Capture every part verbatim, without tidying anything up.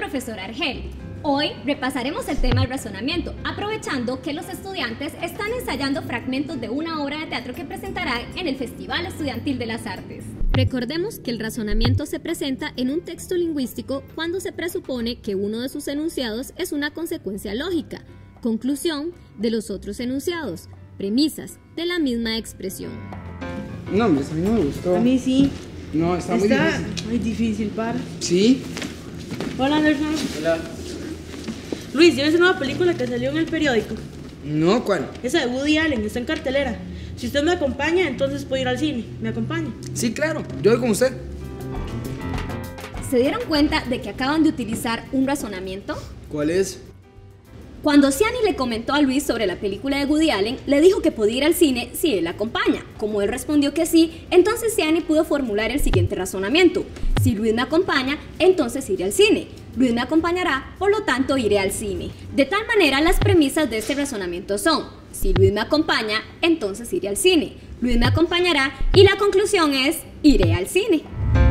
profesor Argel. Hoy repasaremos el tema del razonamiento, aprovechando que los estudiantes están ensayando fragmentos de una obra de teatro que presentará en el Festival Estudiantil de las Artes. Recordemos que el razonamiento se presenta en un texto lingüístico cuando se presupone que uno de sus enunciados es una consecuencia lógica, conclusión de los otros enunciados, premisas de la misma expresión. No, hombre, a mí no me gustó. A mí sí. No, está, está muy difícil. muy difícil, para. ¿Sí? Hola, Anderson. Hola. Luis, ¿tienes una nueva película que salió en el periódico? No, ¿cuál? Esa de Woody Allen, está en cartelera. Si usted me acompaña, entonces puedo ir al cine. ¿Me acompaña? Sí, claro. Yo voy con usted. ¿Se dieron cuenta de que acaban de utilizar un razonamiento? ¿Cuál es? Cuando Ciani le comentó a Luis sobre la película de Woody Allen, le dijo que podía ir al cine si él la acompaña. Como él respondió que sí, entonces Ciani pudo formular el siguiente razonamiento. Si Luis me acompaña, entonces iré al cine. Luis me acompañará, por lo tanto iré al cine. De tal manera, las premisas de este razonamiento son: si Luis me acompaña, entonces iré al cine. Luis me acompañará y la conclusión es: iré al cine.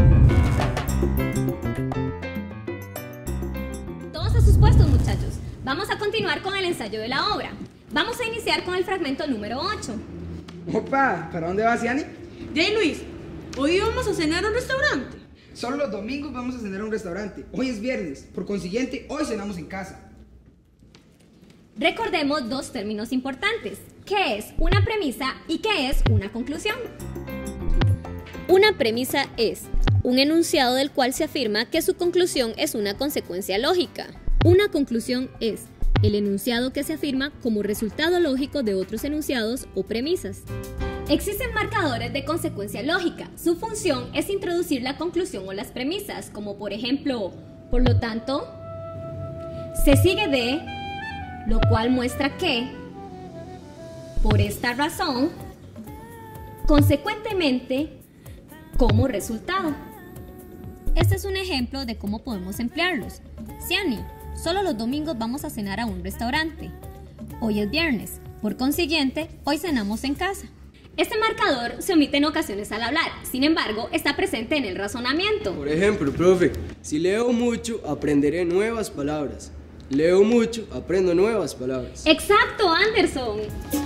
Todos a sus puestos, muchachos. Vamos a continuar con el ensayo de la obra. Vamos a iniciar con el fragmento número ocho. Opa, ¿para dónde vas, Ciani? De ahí, Luis, hoy vamos a cenar a un restaurante. Solo los domingos vamos a cenar a un restaurante. Hoy es viernes, por consiguiente, hoy cenamos en casa. Recordemos dos términos importantes: ¿qué es una premisa y qué es una conclusión? Una premisa es un enunciado del cual se afirma que su conclusión es una consecuencia lógica. Una conclusión es el enunciado que se afirma como resultado lógico de otros enunciados o premisas. Existen marcadores de consecuencia lógica. Su función es introducir la conclusión o las premisas, como por ejemplo, por lo tanto, se sigue de, lo cual muestra que, por esta razón, consecuentemente, como resultado. Este es un ejemplo de cómo podemos emplearlos. Ciani, solo los domingos vamos a cenar a un restaurante. Hoy es viernes, por consiguiente, hoy cenamos en casa. Este marcador se omite en ocasiones al hablar, sin embargo, está presente en el razonamiento. Por ejemplo, profe, si leo mucho, aprenderé nuevas palabras. Leo mucho, aprendo nuevas palabras. ¡Exacto, Anderson!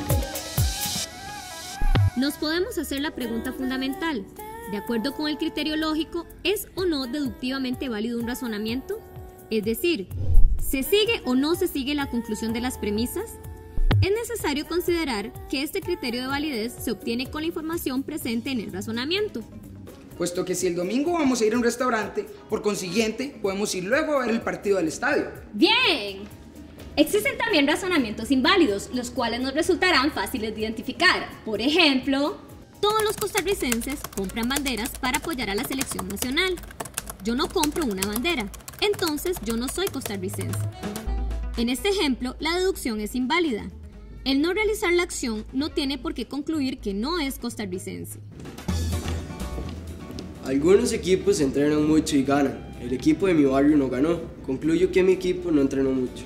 Nos podemos hacer la pregunta fundamental. De acuerdo con el criterio lógico, ¿es o no deductivamente válido un razonamiento? Es decir, ¿se sigue o no se sigue la conclusión de las premisas? Es necesario considerar que este criterio de validez se obtiene con la información presente en el razonamiento. Puesto que si el domingo vamos a ir a un restaurante, por consiguiente, podemos ir luego a ver el partido del estadio. ¡Bien! Existen también razonamientos inválidos, los cuales nos resultarán fáciles de identificar. Por ejemplo, todos los costarricenses compran banderas para apoyar a la selección nacional. Yo no compro una bandera, entonces yo no soy costarricense. En este ejemplo, la deducción es inválida. El no realizar la acción no tiene por qué concluir que no es costarricense. Algunos equipos entrenan mucho y ganan. El equipo de mi barrio no ganó. Concluyo que mi equipo no entrenó mucho.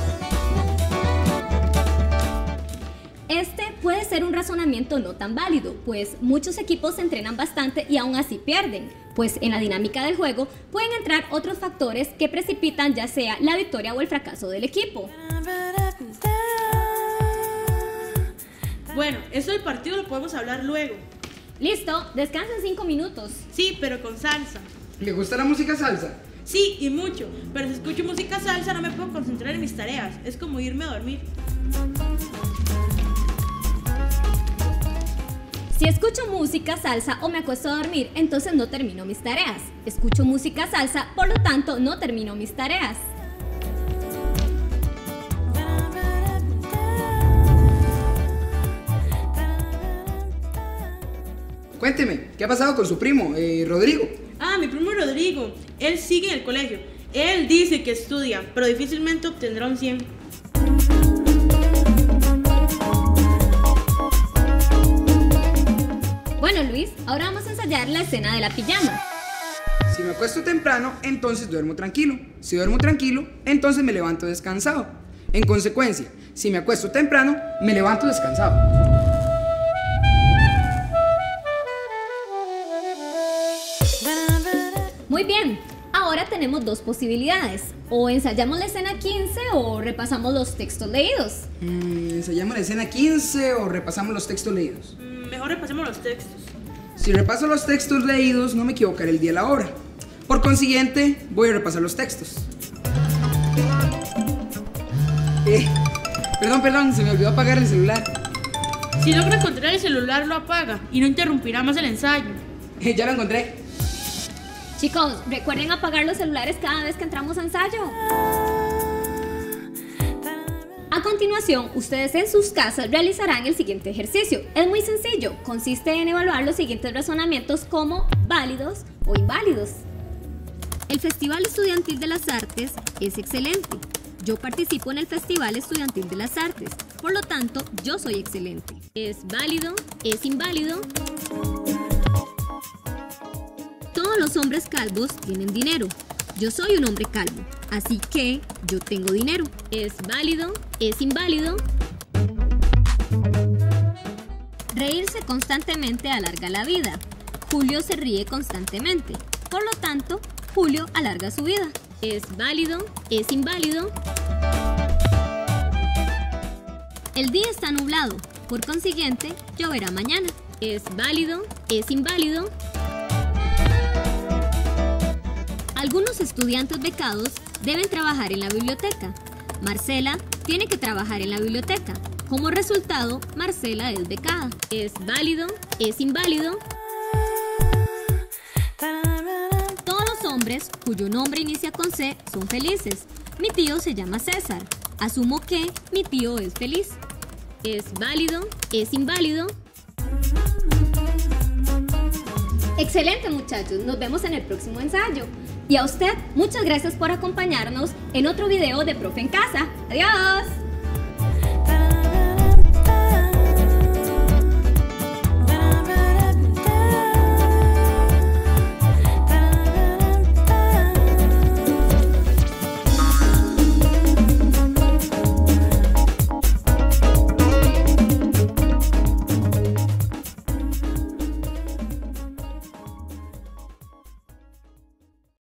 Este puede ser un razonamiento no tan válido, pues muchos equipos entrenan bastante y aún así pierden, pues en la dinámica del juego pueden entrar otros factores que precipitan ya sea la victoria o el fracaso del equipo. Bueno, eso del partido lo podemos hablar luego. Listo, descansa cinco minutos. Sí, pero con salsa. ¿Le gusta la música salsa? Sí, y mucho. Pero si escucho música salsa no me puedo concentrar en mis tareas. Es como irme a dormir. Si escucho música salsa o me acuesto a dormir, entonces no termino mis tareas. Escucho música salsa, por lo tanto no termino mis tareas. Cuénteme, ¿qué ha pasado con su primo, eh, Rodrigo? Ah, mi primo Rodrigo. Él sigue en el colegio. Él dice que estudia, pero difícilmente obtendrá un cien. Bueno, Luis, ahora vamos a ensayar la escena de la pijama. Si me acuesto temprano, entonces duermo tranquilo. Si duermo tranquilo, entonces me levanto descansado. En consecuencia, si me acuesto temprano, me levanto descansado. Muy bien, ahora Ahora tenemos dos posibilidades. O ensayamos la escena quince o repasamos los textos leídos. Mm, ¿Ensayamos la escena quince o repasamos los textos leídos? Mm, Mejor repasemos los textos. Si repaso los textos leídos, no me equivocaré el día y la hora. Por consiguiente, voy a repasar los textos. Eh, perdón, perdón, se me olvidó apagar el celular. Si logra encontrar el celular, lo apaga y no interrumpirá más el ensayo. Eh, ya lo encontré. Chicos, recuerden apagar los celulares cada vez que entramos a ensayo. A continuación, ustedes en sus casas realizarán el siguiente ejercicio. Es muy sencillo, consiste en evaluar los siguientes razonamientos como válidos o inválidos. El Festival Estudiantil de las Artes es excelente. Yo participo en el Festival Estudiantil de las Artes, por lo tanto, yo soy excelente. Es válido, es inválido. Todos los hombres calvos tienen dinero. Yo soy un hombre calvo, así que yo tengo dinero. Es válido, es inválido. Reírse constantemente alarga la vida. Julio se ríe constantemente, por lo tanto, Julio alarga su vida. Es válido, es inválido. El día está nublado, por consiguiente, lloverá mañana. Es válido, es inválido. Algunos estudiantes becados deben trabajar en la biblioteca. Marcela tiene que trabajar en la biblioteca. Como resultado, Marcela es becada. Es válido, es inválido. Todos los hombres cuyo nombre inicia con C son felices. Mi tío se llama César. Asumo que mi tío es feliz. Es válido, es inválido. Excelente, muchachos, nos vemos en el próximo ensayo. Y a usted, muchas gracias por acompañarnos en otro video de Profe en Casa. ¡Adiós!